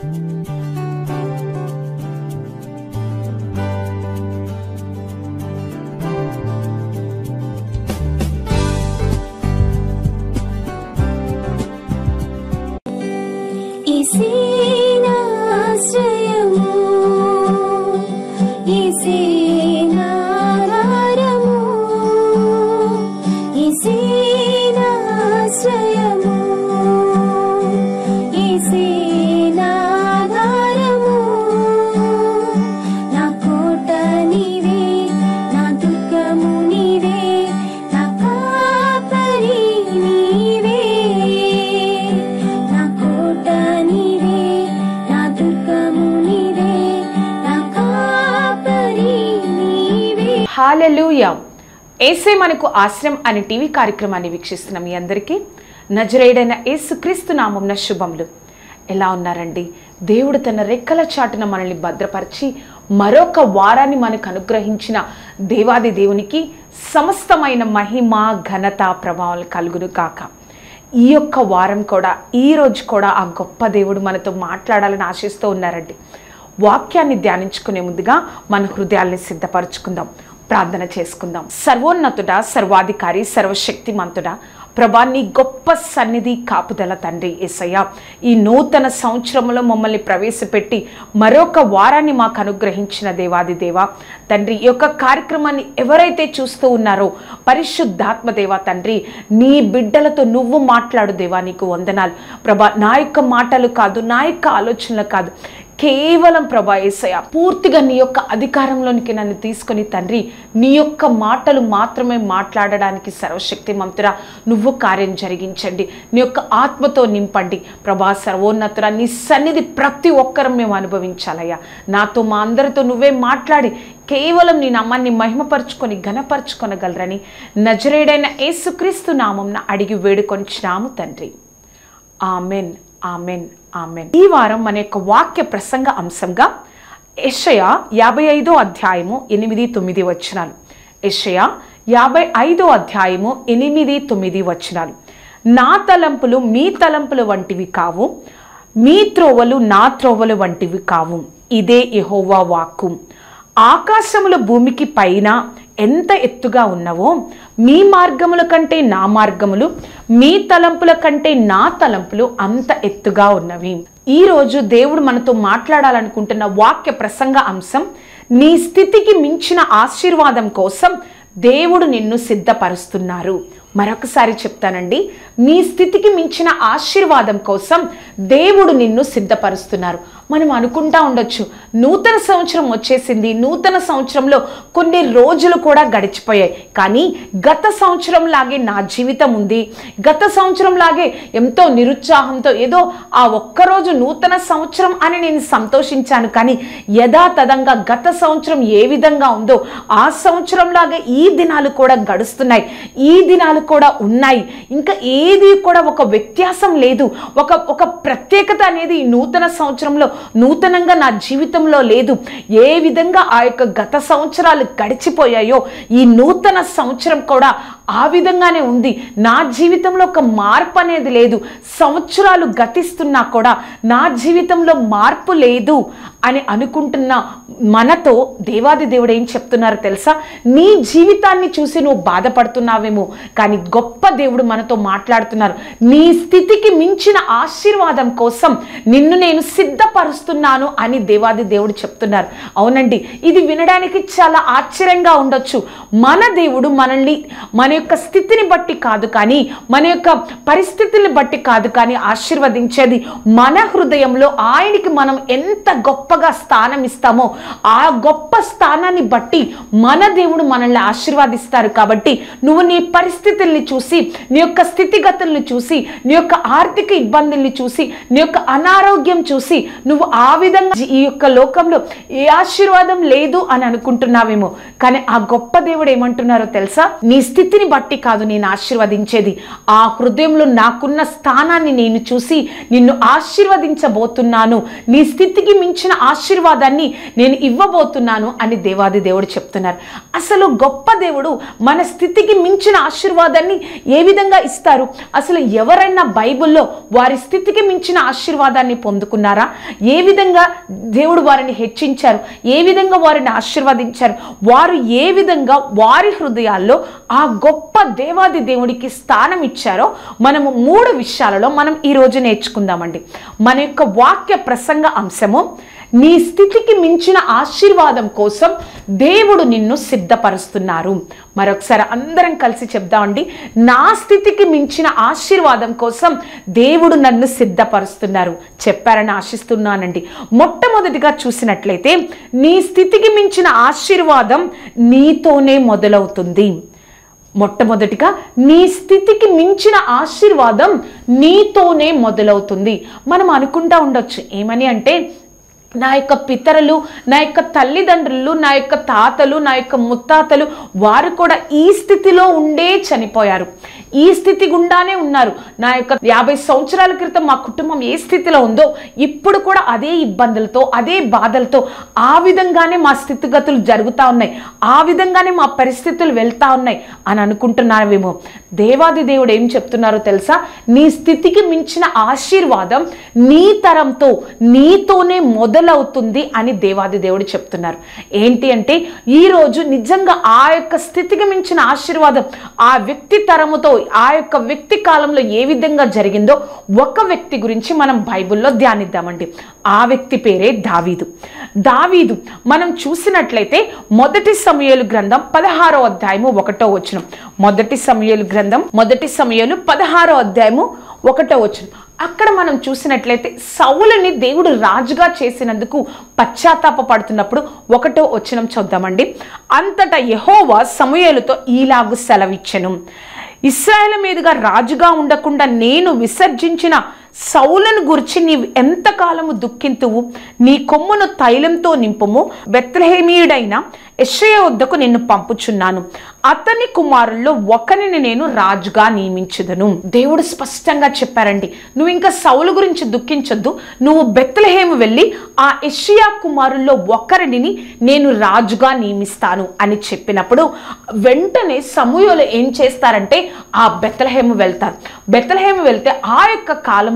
హల్లెలూయా. యేసే మనకు ఆశ్రయం అనే టీవీ కార్యక్రమాన్ని వీక్షిస్తున్న మీ అందరికీ నజరేయుడైన యేసుక్రీస్తు నామమున శుభములు. ఎలా ఉన్నారండి? దేవుడు తన రెక్కల చాటున మనల్ని భద్రపరిచి మరొక వారాన్ని మనకు అనుగ్రహించిన దేవాది దేవునికి సమస్తమైన మహిమ ఘనత ప్రభావాలు కలుగును కాక. ఈ యొక్క వారం కూడా ఈ రోజు కూడా ఆ గొప్ప దేవుడు మనతో మాట్లాడాలని ఆశిస్తూ ఉన్నారండి. వాక్యాన్ని ధ్యానించుకునే ముందుగా మన హృదయాల్ని సిద్ధపరచుకుందాం, ప్రార్థన చేసుకుందాం. సర్వోన్నతుడా, సర్వాధికారి, సర్వశక్తిమంతుడా ప్రభా, నీ గొప్ప సన్నిధి కాపుదల తండ్రి యేసయ్య, ఈ నూతన సంవత్సరంలో మమ్మల్ని ప్రవేశపెట్టి మరొక వారాన్ని మాకు అనుగ్రహించిన దేవాది దేవా తండ్రి, ఈ యొక్క కార్యక్రమాన్ని ఎవరైతే చూస్తూ ఉన్నారో పరిశుద్ధాత్మ దేవా తండ్రి, నీ బిడ్డలతో నువ్వు మాట్లాడు దేవా, నీకు వందనాలు ప్రభా. నా యొక్క మాటలు కాదు, నా యొక్క ఆలోచనలు కాదు, కేవలం ప్రభా యేసయ్య పూర్తిగా నీ యొక్క అధికారంలోనికి నన్ను తీసుకొని తండ్రి, నీ యొక్క మాటలు మాత్రమే మాట్లాడడానికి సర్వశక్తిమంతుడా నువ్వు కార్యం జరిగించండి. నీ యొక్క ఆత్మతో నింపండి ప్రభా. సర్వోన్నతుడా, నీ సన్నిధి ప్రతి ఒక్కరం మేము అనుభవించాలయ్యా. నాతో మా అందరితో నువ్వే మాట్లాడి కేవలం నీ నామాన్ని మహిమపరుచుకొని ఘనపరుచుకొనగలరని నజరేయుడైన యేసుక్రీస్తు నామమున అడిగి వేడుకొనిచున్నాము తండ్రి. Amen, amen, amen. ఈ వారం మన యొక్క వాక్య ప్రసంగ అంశంగా యెషయా 55వ అధ్యాయము 8-9 వచనాలు. యెషయా 55వ అధ్యాయము 8-9 వచనాలు. నా తలంపులు మీ తలంపులు వంటివి కావు, మీ త్రోవలు నా త్రోవలు వంటివి కావు, ఇదే యెహోవా వాక్కు. ఆకాశములు భూమికి పైన ఎంత ఎత్తుగా ఉన్నవో మీ మార్గముల కంటే నా మార్గములు, మీ తలంపుల కంటే నా తలంపులు అంత ఎత్తుగా ఉన్నవి. ఈరోజు దేవుడు మనతో మాట్లాడాలనుకుంటున్న వాక్య ప్రసంగ అంశం, నీ స్థితికి మించిన ఆశీర్వాదం కోసం దేవుడు నిన్ను సిద్ధపరుస్తున్నారు. మరొకసారి చెప్తానండి, నీ స్థితికి మించిన ఆశీర్వాదం కోసం దేవుడు నిన్ను సిద్ధపరుస్తున్నారు. మనం అనుకుంటా ఉండొచ్చు, నూతన సంవత్సరం వచ్చేసింది, నూతన సంవత్సరంలో కొన్ని రోజులు కూడా గడిచిపోయాయి, కానీ గత సంవత్సరం లాగే నా జీవితం ఉంది, గత సంవత్సరం లాగే ఎంతో నిరుత్సాహంతో ఏదో ఆ ఒక్కరోజు నూతన సంవత్సరం అని నేను సంతోషించాను, కానీ యథాతథంగా గత సంవత్సరం ఏ విధంగా ఉందో ఆ సంవత్సరం లాగే ఈ దినాలు కూడా గడుస్తున్నాయి, ఈ దినాలు కూడా ఉన్నాయి. ఇంకా ఏది కూడా ఒక వ్యత్యాసం లేదు, ఒక ప్రత్యేకత అనేది ఈ నూతన సంవత్సరంలో నూతనంగా నా జీవితంలో లేదు. ఏ విధంగా ఆ యొక్క గత సంవత్సరాలు గడిచిపోయాయో ఈ నూతన సంవత్సరం కూడా ఆ విధంగానే ఉంది. నా జీవితంలో ఒక మార్పు అనేది లేదు. సంవత్సరాలు గతిస్తున్నా కూడా నా జీవితంలో మార్పు లేదు అని అనుకుంటున్న మనతో దేవాది దేవుడు ఏం చెప్తున్నారు తెలుసా? నీ జీవితాన్ని చూసి నువ్వు బాధపడుతున్నావేమో, కానీ గొప్ప దేవుడు మనతో మాట్లాడుతున్నారు. నీ స్థితికి మించిన ఆశీర్వాదం కోసం నిన్ను నేను సిద్ధపరుస్తున్నాను అని దేవాది దేవుడు చెప్తున్నారు. అవునండి, ఇది వినడానికి చాలా ఆశ్చర్యంగా ఉండొచ్చు. మన దేవుడు మనల్ని మన యొక్క స్థితిని బట్టి కాదు, కానీ మన యొక్క పరిస్థితుల్ని బట్టి కాదు, కానీ ఆశీర్వదించేది మన హృదయంలో ఆయనకి మనం ఎంత గొప్పగా స్థానం ఇస్తామో ఆ గొప్ప స్థానాన్ని బట్టి మన దేవుడు మనల్ని ఆశీర్వాదిస్తారు. కాబట్టి నువ్వు నీ పరిస్థితుల్ని చూసి, నీ యొక్క స్థితిగతుల్ని చూసి, నీ యొక్క ఆర్థిక ఇబ్బందుల్ని చూసి, నీ యొక్క అనారోగ్యం చూసి నువ్వు ఆ విధంగా ఈ యొక్క లోకంలో ఏ ఆశీర్వాదం లేదు అని అనుకుంటున్నావేమో, కానీ ఆ గొప్ప దేవుడు ఏమంటున్నారో తెలుసా? నీ స్థితిని స్థితిని బట్టి కాదు నేను ఆశీర్వదించేది, ఆ హృదయంలో నాకున్న స్థానాన్ని నేను చూసి నిన్ను ఆశీర్వదించబోతున్నాను, నీ స్థితికి మించిన ఆశీర్వాదాన్ని నేను ఇవ్వబోతున్నాను అని దేవాది దేవుడు చెప్తున్నారు. అసలు గొప్ప దేవుడు మన స్థితికి మించిన ఆశీర్వాదాన్ని ఏ విధంగా ఇస్తారు? అసలు ఎవరైనా బైబిల్లో వారి స్థితికి మించిన ఆశీర్వాదాన్ని పొందుకున్నారా? ఏ విధంగా దేవుడు వారిని హెచ్చించారు, ఏ విధంగా వారిని ఆశీర్వదించారు, వారు ఏ విధంగా వారి హృదయాల్లో ఆ గొప్ప దేవాది దేవుడికి స్థానం ఇచ్చారో మనము 3 విషయాలలో మనం ఈరోజు నేర్చుకుందామండి. మన యొక్క వాక్య ప్రసంగ అంశము, నీ స్థితికి మించిన ఆశీర్వాదం కోసం దేవుడు నిన్ను సిద్ధపరుస్తున్నారు. మరొకసారి అందరం కలిసి చెప్దామండి. నా స్థితికి మించిన ఆశీర్వాదం కోసం దేవుడు నన్ను సిద్ధపరుస్తున్నారు. చెప్పారని ఆశిస్తున్నానండి. మొట్టమొదటిగా చూసినట్లయితే, నీ స్థితికి మించిన ఆశీర్వాదం నీతోనే మొదలవుతుంది. మొట్టమొదటిగా నీ స్థితికి మించిన ఆశీర్వాదం నీతోనే మొదలవుతుంది. మనం అనుకుంటా ఉండొచ్చు, ఏమని అంటే, నా యొక్క పితరులు, నా యొక్క తల్లిదండ్రులు, నా యొక్క తాతలు, నా యొక్క ముత్తాతలు వారు కూడా ఈ స్థితిలో ఉండే చనిపోయారు, ఈ స్థితి గుండానే ఉన్నారు. నా యొక్క 50 సంవత్సరాల క్రితం మా కుటుంబం ఏ స్థితిలో ఉందో ఇప్పుడు కూడా అదే ఇబ్బందులతో, అదే బాధలతో, ఆ విధంగానే మా స్థితిగతులు జరుగుతూ ఉన్నాయి, ఆ విధంగానే మా పరిస్థితులు వెళ్తా ఉన్నాయి అని అనుకుంటున్నావేమో. దేవాది దేవుడు ఏం చెప్తున్నారో తెలుసా? నీ స్థితికి మించిన ఆశీర్వాదం నీ తరంతో, నీతోనే మొదలవుతుంది అని దేవాది దేవుడు చెప్తున్నారు. ఏంటి అంటే, ఈరోజు నిజంగా ఆ యొక్క స్థితికి మించిన ఆశీర్వాదం ఆ వ్యక్తి తరముతో, ఆ యొక్క వ్యక్తి కాలంలో ఏ విధంగా జరిగిందో ఒక వ్యక్తి గురించి మనం బైబిల్లో ధ్యానిద్దామండి. ఆ వ్యక్తి పేరే దావీదు. దావీదు మనం చూసినట్లయితే మొదటి సమూయేలు గ్రంథం 16వ అధ్యాయము 1వ వచనం. మొదటి సమూయేలు గ్రంథం 16వ అధ్యాయము 1వ వచనం. అక్కడ మనం చూసినట్లయితే సౌలుని దేవుడు రాజుగా చేసినందుకు పశ్చాత్తాప పడుతున్నప్పుడు 1వ వచనం చూద్దామండి. అంతటా యెహోవా సమూయేలుతో ఈలాగు సెలవిచ్చెను, ఇశ్రాయేలు మీదుగా రాజుగా ఉండకుండా నేను విసర్జించిన సౌలును గురించి నీవు ఎంతకాలము దుఃఖింతువు? నీ కొమ్మును తైలంతో నింపుము, బెత్లెహేమీయుడైన యెషయా వద్దకు నిన్ను పంపుచున్నాను, అతని కుమారుల్లో ఒకరిని నేను రాజుగా నియమించుదును. దేవుడు స్పష్టంగా చెప్పారండి, నువ్వు ఇంకా సౌలు గురించి దుఃఖించొద్దు, నువ్వు బెత్లెహేము వెళ్ళి ఆ యెషయా కుమారుల్లో ఒకరిని నేను రాజుగా నియమిస్తాను అని చెప్పినప్పుడు వెంటనే సమూయేలు ఏం చేస్తారంటే ఆ బెత్లెహేము వెళ్తారు. బెత్లెహేము వెళ్తే ఆ యొక్క కాలంలో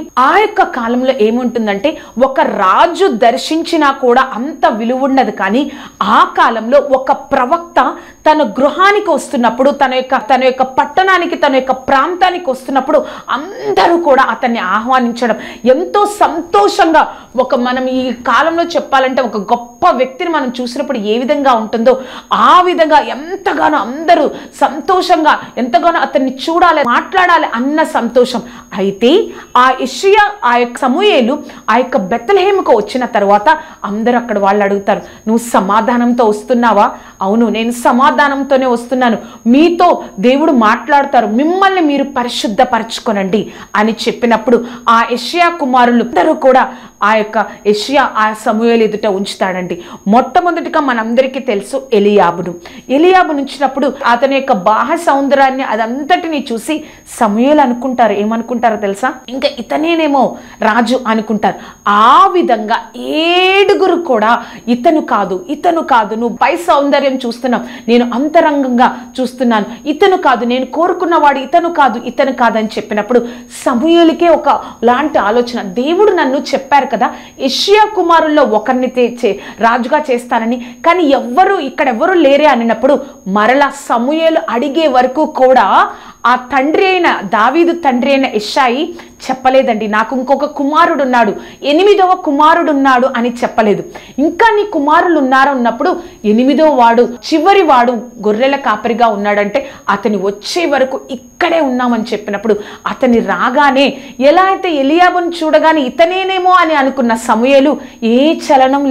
ఏముంటుందంటే, ఒక రాజు దర్శించినా కూడా అంత విలువ ఉండదు. కానీ ఆ కాలంలో ఒక ప్రవక్త తన గృహానికి వస్తున్నప్పుడు, తన యొక్క పట్టణానికి, తన యొక్క ప్రాంతానికి వస్తున్నప్పుడు అందరూ కూడా అతన్ని ఆహ్వానించడం ఎంతో సంతోషంగా, మనం ఈ కాలంలో చెప్పాలంటే ఒక గొప్ప వ్యక్తిని మనం చూసినప్పుడు ఏ విధంగా ఉంటుందో ఆ విధంగా ఎంతగానో అందరూ సంతోషంగా, ఎంతగానో అతన్ని చూడాలి, మాట్లాడాలి అన్న సంతోషం. అయితే ఆ యెషయా, ఆ యొక్క సమూయేలు ఆ యొక్క బెత్లెహేముకు వచ్చిన తర్వాత అందరూ అక్కడ వాళ్ళు అడుగుతారు, నువ్వు సమాధానంతో వస్తున్నావా? అవును, నేను సమాధానంతోనే వస్తున్నాను, మీతో దేవుడు మాట్లాడతారు, మిమ్మల్ని మీరు పరిశుద్ధపరచుకోనండి అని చెప్పినప్పుడు ఆ యెషయా కుమారులు అందరూ కూడా ఆ యొక్క యెషయా ఆ సమూయేలు ఎదుట ఉంచుతాడండి. మొట్టమొదటిగా మనందరికీ తెలుసు ఎలీయాబును ఉంచినప్పుడు అతని యొక్క బాహ్య సౌందర్యాన్ని అదంతటిని చూసి సమూయేలు అనుకుంటారు, ఏమనుకుంటారో తెలుసా? ఇంకా ఇతనేనేమో రాజు అనుకుంటారు. ఆ విధంగా 7 కూడా ఇతను కాదు, నువ్వు పై సౌందర్యం చూస్తున్నావు, నేను అంతరంగంగా చూస్తున్నాను, ఇతను కాదు, నేను కోరుకున్నవాడు ఇతను కాదు అని చెప్పినప్పుడు సమూయేలుకే ఒక లాంటి ఆలోచన, దేవుడు నన్ను చెప్పారు కదా యెషయా కుమారుల్లో ఒకరిని రాజుగా చేస్తానని, కానీ ఇక్కడెవ్వరూ లేరే అన్నప్పుడు మరలా సమూయేలు అడిగే వరకు కూడా ఆ తండ్రి అయిన దావీదు తండ్రి అయిన యెషాయి చెప్పలేదండి, నాకు ఇంకొక కుమారుడు ఉన్నాడు, 8వ కుమారుడు ఉన్నాడు అని చెప్పలేదు. ఇంకా నీ కుమారులు ఉన్నప్పుడు 8వ వాడు, చివరి వాడు గొర్రెల కాపరిగా ఉన్నాడంటే అతని వచ్చే వరకు ఇక్కడే ఉన్నామని చెప్పినప్పుడు అతని రాగానే ఎలా అయితే ఎలీయాబును చూడగానే ఇతనేనేమో అని అనుకున్న సమూయేలు ఏ చలనం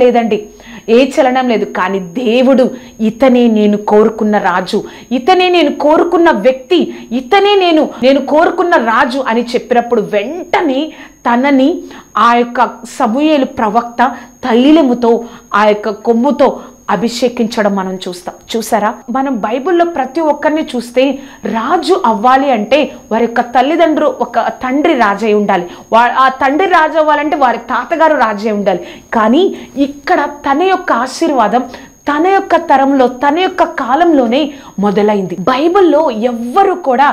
లేదు. కానీ దేవుడు ఇతనే నేను కోరుకున్న రాజు, ఇతనే నేను కోరుకున్న వ్యక్తి, ఇతనే నేను కోరుకున్న రాజు అని చెప్పినప్పుడు వెంటనే తనని ఆ యొక్క సమూయేలు ప్రవక్త తైలముతో, ఆ యొక్క కొమ్ముతో అభిషేకించడం మనం చూసారా? మనం బైబిల్లో ప్రతి ఒక్కరిని చూస్తే రాజు అవ్వాలి అంటే వారి యొక్క తల్లిదండ్రులు ఒక తండ్రి రాజై ఉండాలి. ఆ తండ్రి రాజు అవ్వాలంటే వారి తాతగారు రాజై ఉండాలి. కానీ ఇక్కడ తన యొక్క ఆశీర్వాదం తన యొక్క తరంలో తన యొక్క కాలంలోనే మొదలైంది. బైబిల్లో ఎవ్వరు కూడా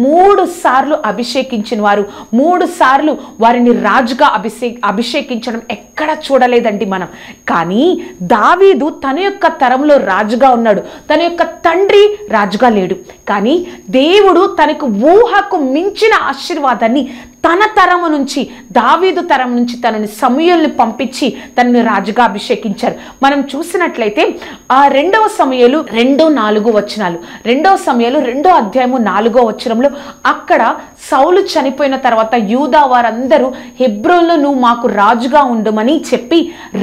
3 సార్లు అభిషేకించిన వారు 3 సార్లు వారిని రాజుగా అభిషేకించడం ఎక్కడ చూడలేదండి మనం. కానీ దావీదు తన యొక్క తరంలో రాజుగా ఉన్నాడు, తన యొక్క తండ్రి రాజుగా లేడు. కానీ దేవుడు తనకు ఊహకు మించిన ఆశీర్వాదాన్ని తన తరము నుంచి దావీదు తరం నుంచి తనని సమూయేలుని పంపించి తనని రాజుగా అభిషేకించారు. మనం చూసినట్లయితే ఆ 2వ సమూయేలు 2:4 వచనాలు, 2వ సమూయేలు 2వ అధ్యాయము 4వ వచనంలో అక్కడ సౌలు చనిపోయిన తర్వాత యూదా వారందరూ హెబ్రోన్లో నువ్వు మాకు రాజుగా ఉండమని చెప్పి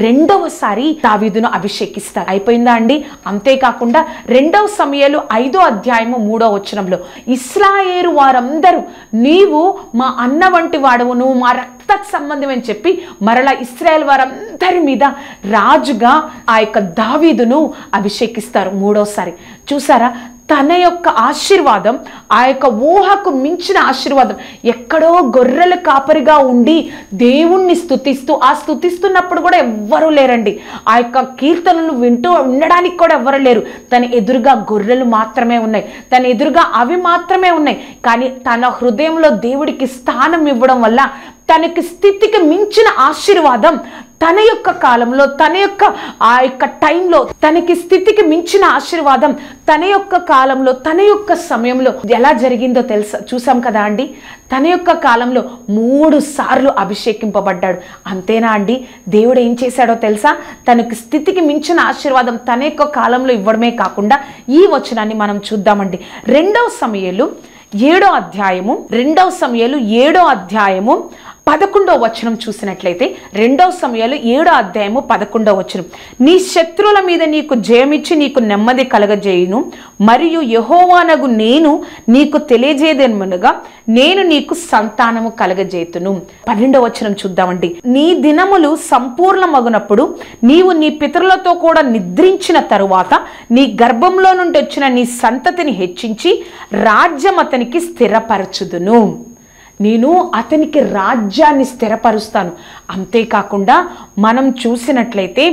2వసారి దావీదును అభిషేకిస్తారు. అయిపోయిందా అండి? అంతేకాకుండా 2వ సమూయేలు 5వ అధ్యాయము 3వ వచనంలో ఇశ్రాయేలు వారందరూ నీవు మా అన్న వంటి వాడవు, నువ్వు మా రక్త సంబంధం అని చెప్పి మరలా ఇశ్రాయేల్ వారందరి మీద రాజుగా ఆ యొక్క దావీదును అభిషేకిస్తారు 3వసారి. చూసారా? తన యొక్క ఆశీర్వాదం, ఆ యొక్క ఊహకు మించిన ఆశీర్వాదం. ఎక్కడో గొర్రెల కాపరిగా ఉండి దేవుణ్ణి స్తుతిస్తూ ఆ స్తుతిస్తున్నప్పుడు కూడా ఎవ్వరూ లేరండి. ఆ యొక్క కీర్తనలు వింటూ ఉండడానికి కూడా ఎవ్వరు లేరు. తన ఎదురుగా గొర్రెలు మాత్రమే ఉన్నాయి, తన ఎదురుగా అవి మాత్రమే ఉన్నాయి. కానీ తన హృదయంలో దేవుడికి స్థానం ఇవ్వడం వల్ల తనకి స్థితికి మించిన ఆశీర్వాదం తన యొక్క కాలంలో తన యొక్క ఆ యొక్క టైంలో తనకి స్థితికి మించిన ఆశీర్వాదం తన యొక్క కాలంలో తన యొక్క సమయంలో ఎలా జరిగిందో చూసాం కదా అండి. తన యొక్క కాలంలో 3 సార్లు అభిషేకింపబడ్డాడు. అంతేనా అండి? దేవుడు ఏం చేశాడో తెలుసా? తనకి స్థితికి మించిన ఆశీర్వాదం తన యొక్క కాలంలో ఇవ్వడమే కాకుండా ఈ వచనాన్ని మనం చూద్దామండి. 2వ సమూయేలు 7వ అధ్యాయము 2వ సమూయేలు 7వ అధ్యాయము 11వ వచనం చూసినట్లయితే 2వ సమూయేలు 7వ అధ్యాయము 11వ వచనం, నీ శత్రువుల మీద నీకు జయమిచ్చి నీకు నెమ్మది కలగజేయును, మరియు యెహోవానగు నేను నీకు తెలియజేయదేమనగా నేను నీకు సంతానము కలగజేతును. 12వ వచనం చూద్దామండి. నీ దినములు సంపూర్ణమగునప్పుడు నీవు నీ పితరులతో కూడా నిద్రించిన తరువాత నీ గర్భంలో నుండి వచ్చిన నీ సంతతిని హెచ్చించి రాజ్యం అతనికి స్థిరపరచుదును. నేను అతనికి రాజ్యాన్ని స్థిరపరుస్తాను. అంతేకాకుండా మనం చూసినట్లయితే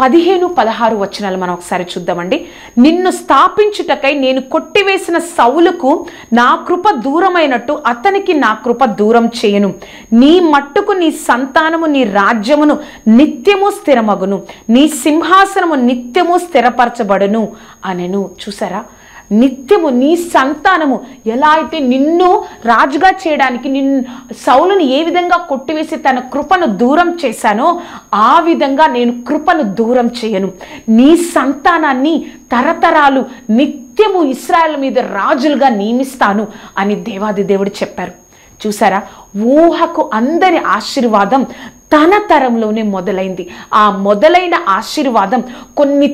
15-16 వచనాలు మనం ఒకసారి చూద్దామండి. నిన్ను స్థాపించుటకై నేను కొట్టివేసిన సౌలుకు నా కృప దూరమైనట్టు అతనికి నా కృప దూరం చేయను. నీ మట్టుకు నీ సంతానము నీ రాజ్యమును నిత్యము స్థిరమగును, నీ సింహాసనము నిత్యము స్థిరపరచబడును అనెను. చూసారా? నిత్యము నీ సంతానము ఎలా అయితే నిన్ను రాజుగా చేయడానికి సౌలుని ఏ విధంగా కొట్టివేసి తన కృపను దూరం చేశానో ఆ విధంగా నేను కృపను దూరం చేయను. నీ సంతానాన్ని తరతరాలు నిత్యము ఇశ్రాయేలు మీద రాజులుగా నియమిస్తాను అని దేవాది దేవుడు చెప్పారు. చూసారా? ఊహకు అందరి ఆశీర్వాదం తన తరంలోనే మొదలైంది. ఆ మొదలైన ఆశీర్వాదం కొన్ని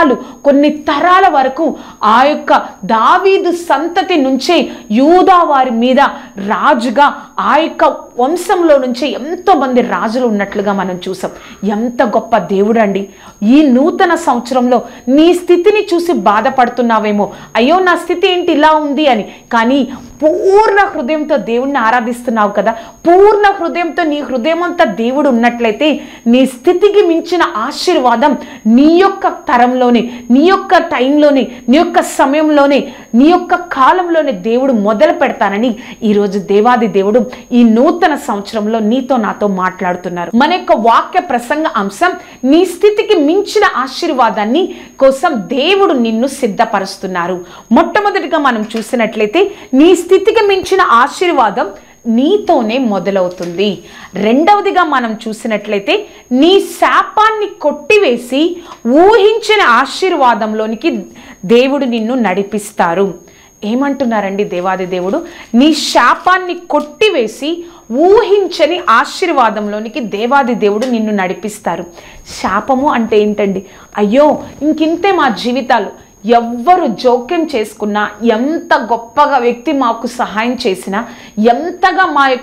తరాల వరకు ఆ యొక్క దావీదు సంతతి నుంచే యూదా వారి మీద రాజుగా ఆ యొక్క వంశంలో నుంచే ఎంతో మంది రాజులు ఉన్నట్లుగా మనం చూసాం. ఎంత గొప్ప దేవుడు అండి. ఈ నూతన సంవత్సరంలో నీ స్థితిని చూసి బాధపడుతున్నావేమో, అయ్యో నా స్థితి ఏంటి ఇలా ఉంది అని. కానీ పూర్ణ హృదయంతో దేవుణ్ణి ఆరాధిస్తున్నావు కదా, పూర్ణ హృదయంతో నీ హృదయం అంతా దేవుడు ఉన్నట్లయితే నీ స్థితికి మించిన ఆశీర్వాదం నీ యొక్క తరంలోనే, నీ యొక్క టైంలోనే, నీ యొక్క సమయంలోనే, నీ యొక్క కాలంలోనే దేవుడు మొదలు పెడతానని ఈరోజు దేవాది దేవుడు ఈ నూతన సంవత్సరంలో నీతో నాతో మాట్లాడుతున్నారు. మన యొక్క వాక్య ప్రసంగ అంశం నీ స్థితికి మించిన ఆశీర్వాదాన్ని కోసం దేవుడు నిన్ను సిద్ధపరుస్తున్నారు. మొట్టమొదటిగా మనం చూసినట్లయితే నీ స్థితికి మించిన ఆశీర్వాదం నీతోనే మొదలవుతుంది. రెండవదిగా మనం చూసినట్లయితే నీ శాపాన్ని కొట్టివేసి ఊహించిన ఆశీర్వాదంలోనికి దేవుడు నిన్ను నడిపిస్తారు. ఏమంటున్నారండి దేవాది దేవుడు? నీ శాపాన్ని కొట్టివేసి ఊహించని ఆశీర్వాదంలోనికి దేవాది దేవుడు నిన్ను నడిపిస్తారు. శాపము అంటే ఏంటండి? అయ్యో ఇంకింతే మా జీవితాలు, ఎవ్వరు జోక్యం చేసుకున్నా, ఎంత గొప్పగా వ్యక్తి మాకు సహాయం చేసినా, ఎంతగా మా యొక్క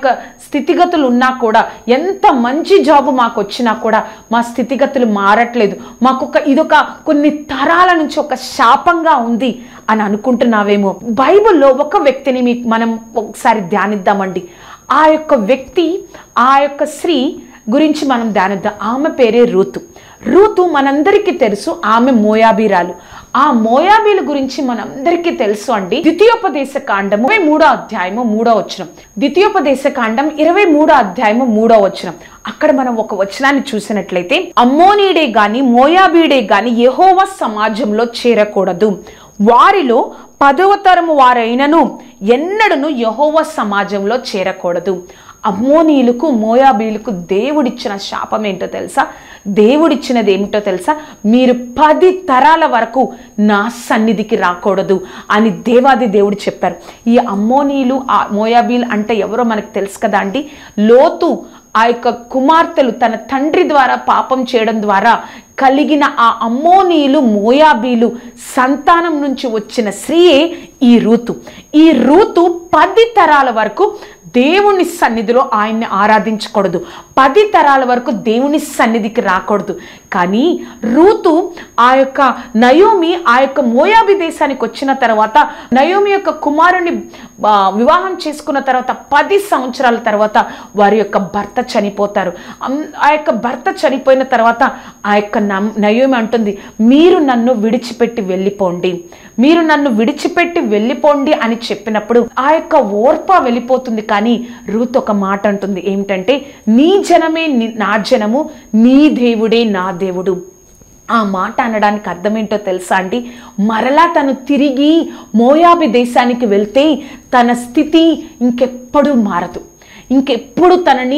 స్థితిగతులు ఉన్నా కూడా, ఎంత మంచి జాబ్ మాకు వచ్చినా కూడా మా స్థితిగతులు మారట్లేదు, మాకు ఇదొక కొన్ని తరాల నుంచి ఒక శాపంగా ఉంది అని అనుకుంటున్నావేమో. బైబిల్లో ఒక వ్యక్తిని మనం ఒకసారి ధ్యానిద్దామండి. ఆ యొక్క వ్యక్తి, ఆ యొక్క స్త్రీ గురించి మనం ధ్యానిద్దాం. ఆమె పేరే రూతు మనందరికీ తెలుసు. ఆమె మోయాబీరాలు. ఆ మోయాబీల గురించి మనందరికీ తెలుసు అండి. ద్వితీయోపదేశ కాండము 23వ అధ్యాయము 3వ వచనం. ద్వితీయోపదేశ కాండం 23వ అధ్యాయము 3వ వచనం. అక్కడ మనం ఒక వచనాన్ని చూసినట్లయితే, అమ్మోనీయుడే గాని మోయాబీయుడే గాని యెహోవా సమాజంలో చేరకూడదు, వారిలో 10వ తరము వారైనను ఎన్నడను యెహోవా సమాజంలో చేరకూడదు. అమ్మోనీయులకు మోయాబీలకు దేవుడిచ్చిన శాపం ఏంటో తెలుసా? దేవుడిచ్చినది ఏమిటో తెలుసా? మీరు 10 తరాల వరకు నా సన్నిధికి రాకూడదు అని దేవాది దేవుడు చెప్పారు. ఈ అమ్మోనీయులు, ఆ మోయాబీలు అంటే ఎవరో మనకు తెలుసు కదా అండి. లోతు ఆ యొక్క కుమార్తెలు తన తండ్రి ద్వారా పాపం చేయడం ద్వారా కలిగిన ఆ అమ్మోనీయులు, మోయాబీలు సంతానం నుంచి వచ్చిన స్త్రీయే ఈ రూతు 10 తరాల వరకు దేవుని సన్నిధిలో ఆయన్ని ఆరాధించకూడదు, 10 తరాల వరకు దేవుని సన్నిధికి రాకూడదు. కానీ రూతు ఆ యొక్క నయోమి ఆ యొక్క మోయాబీ దేశానికి వచ్చిన తర్వాత, నయోమి యొక్క కుమారుని వివాహం చేసుకున్న తర్వాత 10 సంవత్సరాల తర్వాత వారి యొక్క భర్త చనిపోతారు. ఆ యొక్క భర్త చనిపోయిన తర్వాత ఆ యొక్క నయోమి అంటుంది, మీరు నన్ను విడిచిపెట్టి వెళ్ళిపోండి, మీరు నన్ను విడిచిపెట్టి వెళ్ళిపోండి అని చెప్పినప్పుడు ఆ యొక్క ఓర్ప వెళ్ళిపోతుంది. కానీ రూత్ ఒక మాట అంటుంది, ఏమిటంటే, నీ జనమే నా జనము, నీ దేవుడే నా దేవుడు. ఆ మాట అనడానికి అర్థమేంటో తెలుసా అండి? మరలా తను తిరిగి మోయాబి దేశానికి వెళ్తే తన స్థితి ఇంకెప్పుడు మారదు, ఇంకెప్పుడు తనని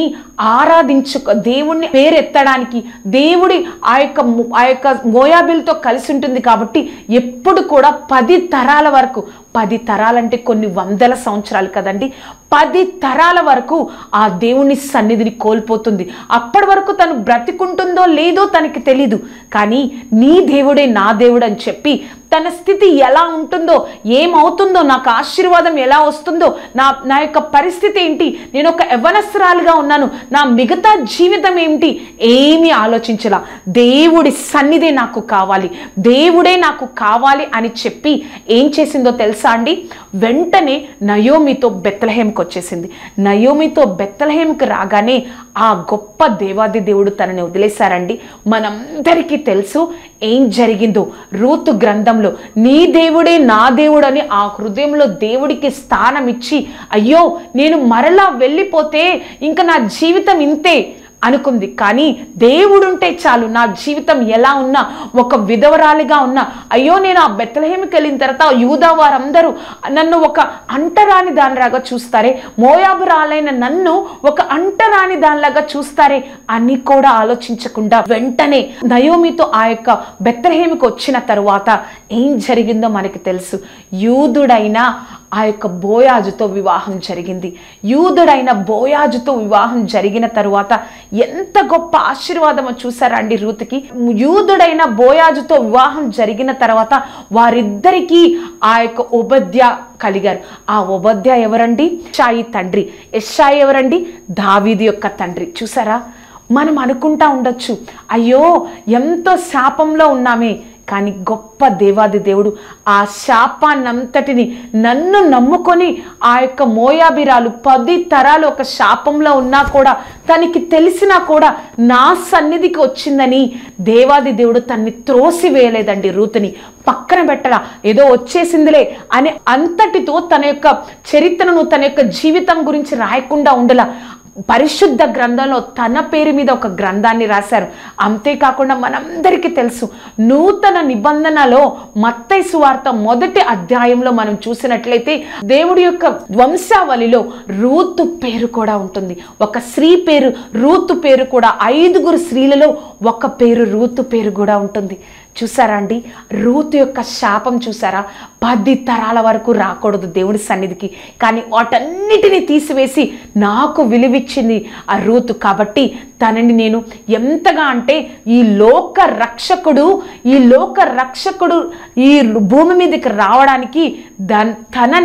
దేవుణ్ణి పేరెత్తడానికి దేవుడి ఆ యొక్క మోయాబీలతో కలిసి ఉంటుంది. కాబట్టి ఎప్పుడు కూడా 10 తరాల వరకు, 10 తరాలంటే కొన్ని వందల సంవత్సరాలు కదండి, 10 తరాల వరకు ఆ దేవుని సన్నిధిని కోల్పోతుంది. అప్పటి వరకు తను బ్రతికుంటుందో లేదో తనకి తెలీదు. కానీ నీ దేవుడే నా దేవుడు అని చెప్పి తన స్థితి ఎలా ఉంటుందో, ఏమవుతుందో, నాకు ఆశీర్వాదం ఎలా వస్తుందో, నా యొక్క పరిస్థితి ఏంటి, నేను ఒక యవ్వనస్తురాలుగా ఉన్నాను, నా మిగతా జీవితం ఏమిటి, ఏమీ ఆలోచించలా. దేవుడి సన్నిధి నాకు కావాలి, దేవుడే నాకు కావాలి అని చెప్పి ఏం చేసిందో తెలుసా అండి? వెంటనే నయోమితో బెత్లెహేంకి వచ్చేసింది. నయోమితో బెత్లెహేంకి రాగానే ఆ గొప్ప దేవాది దేవుడు తనని వదిలేశారండి. మనందరికీ తెలుసు ఏం జరిగిందో. రూతు గ్రంథంలో నీ దేవుడే నా దేవుడు అని ఆ హృదయంలో దేవుడికి స్థానం ఇచ్చి, అయ్యో నేను మరలా వెళ్ళిపోతే ఇంకా నా జీవితం ఇంతే అనుకుంది. కానీ దేవుడుంటే చాలు, నా జీవితం ఎలా ఉన్నా, ఒక విధవరాలిగా ఉన్నా, అయ్యో నేను ఆ బెత్లెహేంకి వెళ్ళిన తర్వాత యూదా వారందరూ నన్ను ఒక అంటరాని దానిలాగా చూస్తారే, మోయాబురాలైన నన్ను ఒక అంటరాని దానిలాగా చూస్తారే అని కూడా ఆలోచించకుండా వెంటనే నయోమితో ఆ యొక్క బెత్లెహేంకి వచ్చిన తరువాత ఏం జరిగిందో మనకి తెలుసు. యూదుడైన ఆ యొక్క బోయాజుతో వివాహం జరిగింది. యూదుడైన బోయాజుతో వివాహం జరిగిన తరువాత ఎంత గొప్ప ఆశీర్వాదమో చూసారా అండి రూతుకి. యూదుడైన బోయాజుతో వివాహం జరిగిన తర్వాత వారిద్దరికీ ఆ యొక్క ఓబద్యా కలిగారు. ఆ ఓబద్యా ఎవరండి? యెషాయి తండ్రి. యెషాయి ఎవరండి? దావీదు యొక్క తండ్రి. చూసారా, మనం అనుకుంటా ఉండొచ్చు, అయ్యో ఎంతో శాపంలో ఉన్నామే, కానీ గొప్ప దేవాది దేవుడు ఆ శాపాన్నంతటిని నన్ను నమ్ముకొని ఆ యొక్క మోయాబిరాలు 10 తరాలు ఒక శాపంలో ఉన్నా కూడా, తనకి తెలిసినా కూడా నా సన్నిధికి వచ్చిందని దేవాది దేవుడు తన్ని త్రోసివేయలేదండి. రూతుని పక్కన పెట్టలా, ఏదో వచ్చేసిందిలే అని అంతటితో తన యొక్క చరిత్రను, తన యొక్క జీవితం గురించి రాయకుండా ఉండలా. పరిశుద్ధ గ్రంథంలో తన పేరు మీద ఒక గ్రంథాన్ని రాశారు. అంతేకాకుండా మనందరికీ తెలుసు, నూతన నిబంధనలో మత్తయి సువార్త 1వ అధ్యాయంలో మనం చూసినట్లయితే దేవుడి యొక్క వంశావళిలో రూతు పేరు కూడా ఉంటుంది. ఒక స్త్రీ పేరు రూతు పేరు కూడా, 5 స్త్రీలలో ఒక పేరు రూతు పేరు కూడా ఉంటుంది. చూసారా అండి, రూతు యొక్క శాపం చూసారా? 10 తరాల వరకు రాకూడదు దేవుడి సన్నిధికి, కానీ వాటన్నిటిని తీసివేసి నాకు విలువిచ్చింది ఆ రూతు. కాబట్టి తనని నేను ఎంతగా అంటే ఈ లోక రక్షకుడు ఈ భూమి మీదకి రావడానికి తనని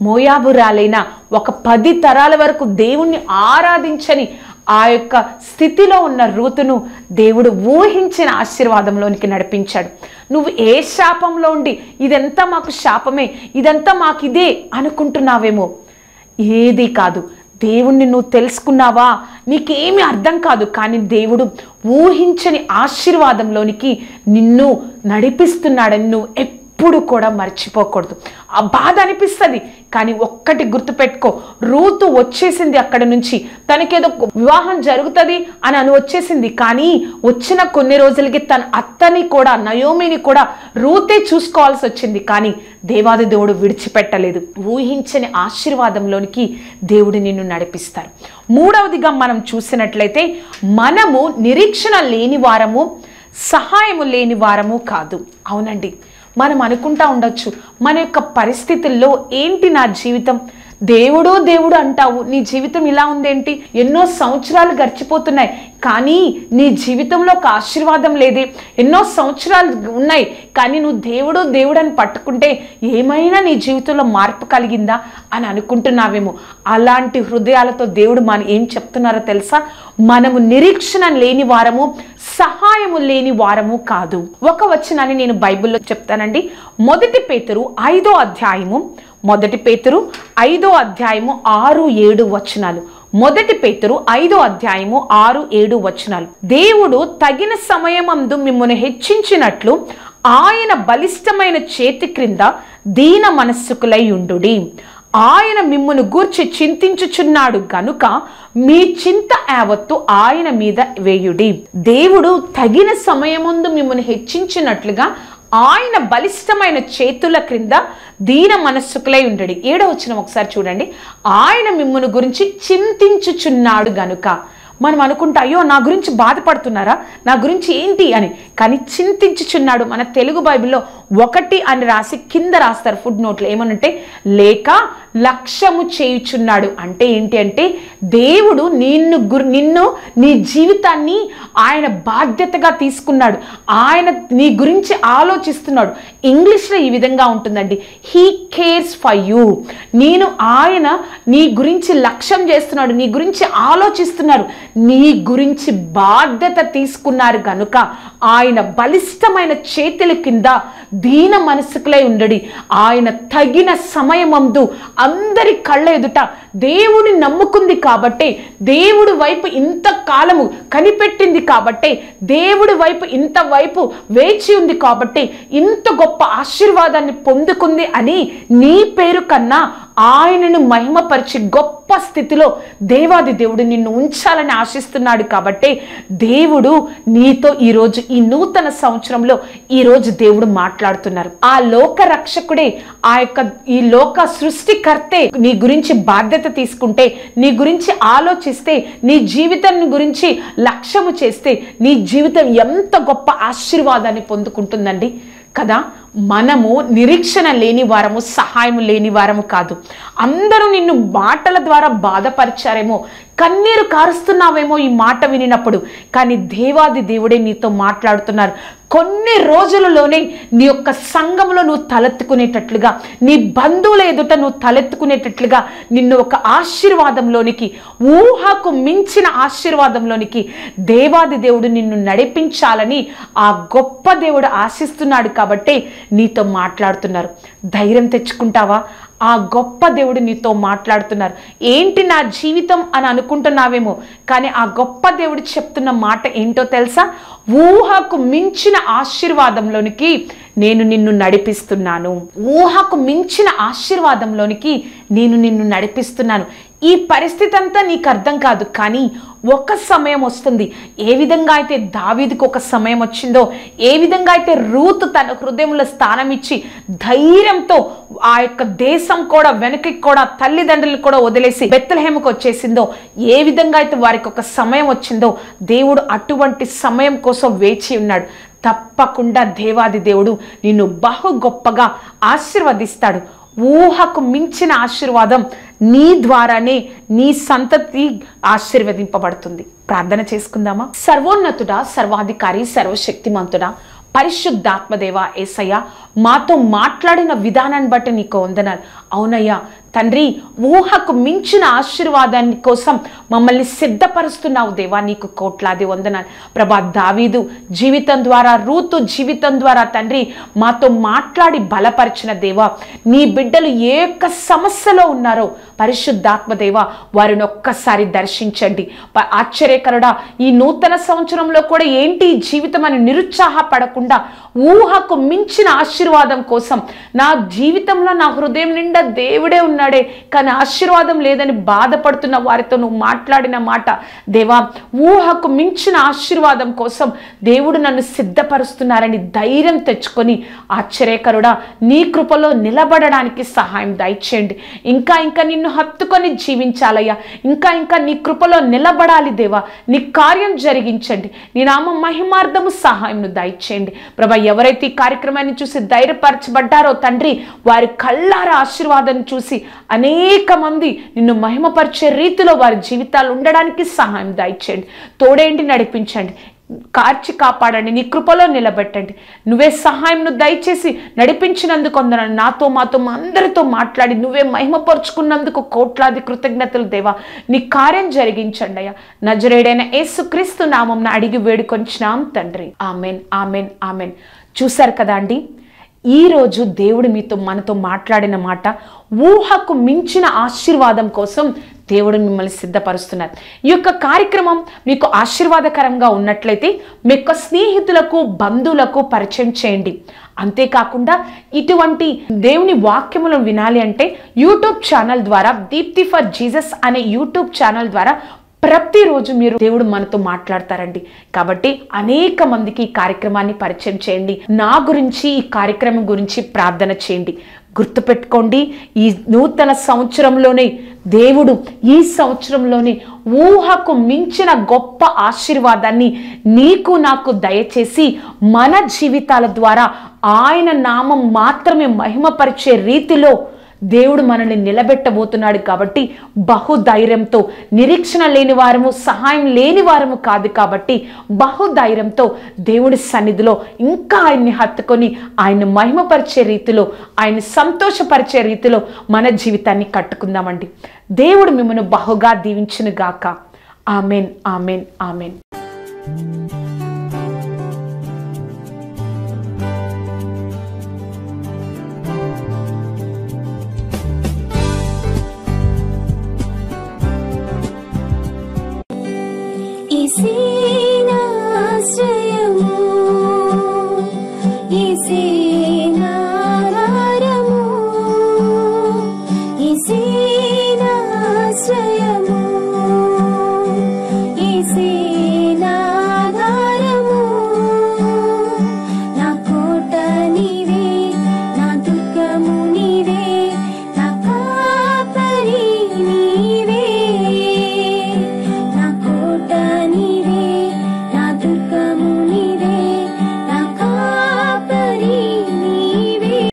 మోయాబురాలైన ఒక 10 తరాల వరకు దేవుణ్ణి ఆరాధించని ఆ యొక్క స్థితిలో ఉన్న రూతును దేవుడు ఊహించిన ఆశీర్వాదంలోనికి నడిపించాడు. నువ్వు ఏ శాపంలో ఉండి ఇదంతా మాకు శాపమే, ఇదంతా మాకు ఇదే అనుకుంటున్నావేమో, ఏది కాదు. దేవుణ్ణి నువ్వు తెలుసుకున్నావా, నీకేమీ అర్థం కాదు, కానీ దేవుడు ఊహించని ఆశీర్వాదంలోనికి నిన్ను నడిపిస్తున్నాడని నువ్వు ఎప్పుడు కూడా మర్చిపోకూడదు. ఆ బాధ అనిపిస్తుంది, కానీ ఒక్కటి గుర్తుపెట్టుకో, రూతు వచ్చేసింది అక్కడ నుంచి, తనకేదో వివాహం జరుగుతుంది అని వచ్చేసింది. కానీ వచ్చిన కొన్ని రోజులకి తన అత్తని కూడా, నయోమిని కూడా రూతే చూసుకోవాల్సి వచ్చింది. కానీ దేవాది దేవుడు విడిచిపెట్టలేదు. ఊహించని ఆశీర్వాదంలోనికి దేవుడు నిన్ను నడిపిస్తారు. మూడవదిగా మనం చూసినట్లయితే, మనము నిరీక్షణ లేని వారము, సహాయము లేని వారము కాదు. అవునండి, మనం అనుకుంటా ఉండొచ్చు, మన యొక్క పరిస్థితుల్లో ఏంటి నా జీవితం, దేవుడు దేవుడు అంటావు, నీ జీవితం ఇలా ఉందేంటి, ఎన్నో సంవత్సరాలు గడిచిపోతున్నాయి కానీ నీ జీవితంలో ఒక ఆశీర్వాదం లేదే, ఎన్నో సంవత్సరాలు ఉన్నాయి కానీ నువ్వు దేవుడు దేవుడు అని పట్టుకుంటే ఏమైనా నీ జీవితంలో మార్పు కలిగిందా అని అనుకుంటున్నావేమో. అలాంటి హృదయాలతో దేవుడు ఏం చెప్తున్నారో తెలుసా, మనము నిరీక్షణ లేని వారము, సహాయము లేని వారము కాదు. ఒక వచనాన్ని నేను బైబిల్లో చెప్తానండి. మొదటి పేతురు 5వ అధ్యాయము 6-7 వచనాలు. మొదటి పేతురు 5వ అధ్యాయము 6-7 వచనాలు. దేవుడు తగిన సమయమందు మిమ్మును హెచ్చించినట్లు ఆయన బలిష్టమైన చేతి క్రింద దీన మనస్సుకులై ఉండుడి. ఆయన మిమ్మును గూర్చి చింతించుచున్నాడు గనుక మీ చింత యావత్తు ఆయన మీద వేయుడి. దేవుడు తగిన సమయమందు మిమ్మును హెచ్చించినట్లుగా ఆయన బలిష్టమైన చేతుల క్రింద దీన మనస్సుకులై ఉండడి. 7వ వచనం ఒకసారి చూడండి. ఆయన మిమ్మును గురించి చింతించుచున్నాడు గనుక. మనం అనుకుంటా, అయ్యో నా గురించి బాధపడుతున్నారా, నా గురించి ఏంటి అని, కానీ చింతించుచున్నాడు. మన తెలుగు బైబిల్లో 1 అని రాసి కింద రాస్తారు ఫుడ్ నోట్లో, ఏమనంటే లేక లక్ష్యము చేయుచున్నాడు. అంటే ఏంటి అంటే, దేవుడు నిన్ను నీ జీవితాన్ని ఆయన బాధ్యతగా తీసుకున్నాడు. ఆయన నీ గురించి ఆలోచిస్తున్నాడు. ఇంగ్లీష్లో ఈ విధంగా ఉంటుందండి, హీ కేర్స్ ఫర్ యూ. ఆయన నీ గురించి లక్ష్యం చేస్తున్నాడు, నీ గురించి ఆలోచిస్తున్నారు, నీ గురించి బాధ్యత తీసుకున్నారు కనుక ఆయన బలిష్టమైన చేతుల కింద దీన మనసుకులై ఉండడి. ఆయన తగిన సమయమందు అందరి కళ్ళ ఎదుట దేవుని నమ్ముకుంది కాబట్టి, దేవుడి వైపు ఇంత కాలము కనిపెట్టింది కాబట్టి, దేవుడి వైపు ఇంత వైపు వేచి ఉంది కాబట్టి, ఇంత గొప్ప ఆశీర్వాదాన్ని పొందుకుంది అని నీ పేరు కన్నా ఆయనను మహిమపరిచి గొప్ప స్థితిలో దేవాది దేవుడు నిన్ను ఉంచాలని ఆశిస్తున్నాడు. కాబట్టి దేవుడు నీతో ఈరోజు ఈ నూతన సంవత్సరంలో ఈరోజు దేవుడు మాట్లాడుతున్నారు. ఆ లోక రక్షకుడే, ఈ లోక సృష్టికర్తే నీ గురించి బాధ్యత తీసుకుంటే, నీ గురించి ఆలోచిస్తే, నీ జీవితాన్ని గురించి లక్ష్యము చేస్తే, నీ జీవితం ఎంత గొప్ప ఆశీర్వాదాన్ని పొందుకుంటుందండి కదా. మనము నిరీక్షణ లేని వారము, సహాయం లేని వారము కాదు. అందరూ నిన్ను మాటల ద్వారా బాధపరిచారేమో, కన్నీరు కారుస్తున్నావేమో ఈ మాట వినినప్పుడు, కానీ దేవాది దేవుడే నీతో మాట్లాడుతున్నారు. కొన్ని రోజులలోనే నీ యొక్క సంఘంలో నువ్వు తలెత్తుకునేటట్లుగా, నీ బంధువుల ఎదుట నువ్వు తలెత్తుకునేటట్లుగా నిన్ను ఒక ఆశీర్వాదంలోనికి, ఊహకు మించిన ఆశీర్వాదంలోనికి దేవాది దేవుడు నిన్ను నడిపించాలని ఆ గొప్ప దేవుడు ఆశిస్తున్నాడు. కాబట్టి నీతో మాట్లాడుతున్నారు. ధైర్యం తెచ్చుకుంటావా? ఆ గొప్ప దేవుడు నీతో మాట్లాడుతున్నారు. ఏంటి నా జీవితం అని అనుకుంటున్నావేమో, కానీ ఆ గొప్ప దేవుడు చెప్తున్న మాట ఏంటో తెలుసా? ఊహకు మించిన ఆశీర్వాదంలోనికి నేను నిన్ను నడిపిస్తున్నాను. ఊహకు మించిన ఆశీర్వాదంలోనికి నేను నిన్ను నడిపిస్తున్నాను. ఈ పరిస్థితి అంతా నీకు అర్థం కాదు, కానీ ఒక సమయం వస్తుంది. ఏ విధంగా అయితే దావీదుకు ఒక సమయం వచ్చిందో, ఏ విధంగా అయితే రూతు తన హృదయంలో స్థానం ఇచ్చి ధైర్యంతో ఆ యొక్క దేశం కూడా వెనక్కి కూడా తల్లిదండ్రులు కూడా వదిలేసి బెత్లెహేముకు వచ్చేసిందో, ఏ విధంగా అయితే వారికి ఒక సమయం వచ్చిందో, దేవుడు అటువంటి సమయం కోసం వేచి ఉన్నాడు. తప్పకుండా దేవాది దేవుడు నిన్ను బహు గొప్పగా ఆశీర్వదిస్తాడు. ఊహకు మించిన ఆశీర్వాదం నీ ద్వారానే నీ సంతతి ఆశీర్వదింపబడుతుంది. ప్రార్థన చేసుకుందామా? సర్వోన్నతుడా, సర్వాధికారి, సర్వశక్తిమంతుడా, పరిశుద్ధాత్మదేవ యేసయ్య, మాతో మాట్లాడిన విధానాన్ని బట్టి నీకు వందనాలు. అవునయ్యా, తండ్రి ఊహకు మించిన ఆశీర్వాదాన్ని కోసం మమ్మల్ని సిద్ధపరుస్తున్నావు దేవా, నీకు కోట్లాది వందనాలు ప్రభా. దావీదు జీవితం ద్వారా, రూతు జీవితం ద్వారా తండ్రి మాతో మాట్లాడి బలపరిచిన దేవా, నీ బిడ్డలు ఏ ఒక్క సమస్యలో ఉన్నారో పరిశుద్ధాత్మ దేవా వారిని ఒక్కసారి దర్శించండి. ఆశ్చర్యకరుడా, ఈ నూతన సంవత్సరంలో కూడా ఏంటి జీవితం అని నిరుత్సాహపడకుండా ఊహకు మించిన ఆశీర్వాదం కోసం, నా జీవితంలో నా హృదయం నిండా దేవుడే ఉన్నాడే కానీ ఆశీర్వాదం లేదని బాధపడుతున్న వారితో నువ్వు మాట్లాడిన మాట దేవా, ఊహకు మించిన ఆశీర్వాదం కోసం దేవుడు నన్ను సిద్ధపరుస్తున్నారని ధైర్యం తెచ్చుకొని ఆశ్చర్యకరుడా నీ కృపలో నిలబడడానికి సహాయం దయచేయండి. ఇంకా ఇంకా నిన్ను హత్తుకొని జీవించాలయ్యా, ఇంకా ఇంకా నీ కృపలో నిలబడాలి దేవా, నీ కార్యం జరిగించండి, నీ నామ మహిమార్థము సహాయం దయచేయండి ప్రభా. ఎవరైతే ఈ కార్యక్రమాన్ని చూసి ధైర్యపరచబడ్డారో తండ్రి, వారి కళ్ళారా ఆశీర్వాదాన్ని చూసి అనేక మంది నిన్ను మహిమపరిచే రీతిలో వారి జీవితాలు ఉండడానికి సహాయం దయచేయండి, తోడేంటి నడిపించండి, కార్చి కాపాడండి, నీ కృపలో నిలబెట్టండి. నువ్వే సహాయం దయచేసి నడిపించినందుకు వందనాలు. నాతో మాతో అందరితో మాట్లాడి నువ్వే మహిమపరుచుకున్నందుకు కోట్లాది కృతజ్ఞతలు దేవా. నీ కార్యం జరిగించండి అయ్యా. నజరేయుడైన యేసుక్రీస్తు నామమున అడిగి వేడుకొంచున్నాం తండ్రి. Amen, amen, amen. చూశారు కదా అండి, ఈరోజు దేవుడు మనతో మాట్లాడిన మాట, ఊహకు మించిన ఆశీర్వాదం కోసం దేవుడు మిమ్మల్ని సిద్ధపరుస్తున్నారు. ఈ యొక్క కార్యక్రమం మీకు ఆశీర్వాదకరంగా ఉన్నట్లయితే మీ యొక్క స్నేహితులకు, బంధువులకు పరిచయం చేయండి. అంతేకాకుండా ఇటువంటి దేవుని వాక్యములను వినాలి అంటే యూట్యూబ్ ఛానల్ ద్వారా, దీప్తి ఫర్ జీసస్ అనే యూట్యూబ్ ఛానల్ ద్వారా ప్రతిరోజు దేవుడు మనతో మాట్లాడతారండి. కాబట్టి అనేక మందికి ఈ కార్యక్రమాన్ని పరిచయం చేయండి. నా గురించి, ఈ కార్యక్రమం గురించి ప్రార్థన చేయండి. గుర్తుపెట్టుకోండి, ఈ నూతన సంవత్సరంలోనే దేవుడు ఈ సంవత్సరంలోనే ఊహకు మించిన గొప్ప ఆశీర్వాదాన్ని నీకు నాకు దయచేసి మన జీవితాల ద్వారా ఆయన నామం మాత్రమే మహిమపరిచే రీతిలో దేవుడు మనల్ని నిలబెట్టబోతున్నాడు. కాబట్టి బహుధైర్యంతో, నిరీక్షణ లేని వారము, సహాయం లేని వారము కాదు కాబట్టి బహుధైర్యంతో దేవుడి సన్నిధిలో ఇంకా ఆయన్ని హత్తుకొని ఆయన్ని మహిమపరిచే రీతిలో, ఆయన్ని సంతోషపరిచే రీతిలో మన జీవితాన్ని కట్టుకుందామండి. దేవుడు మిమ్మల్ని బహుగా దీవించును గాక. Amen, amen, amen. See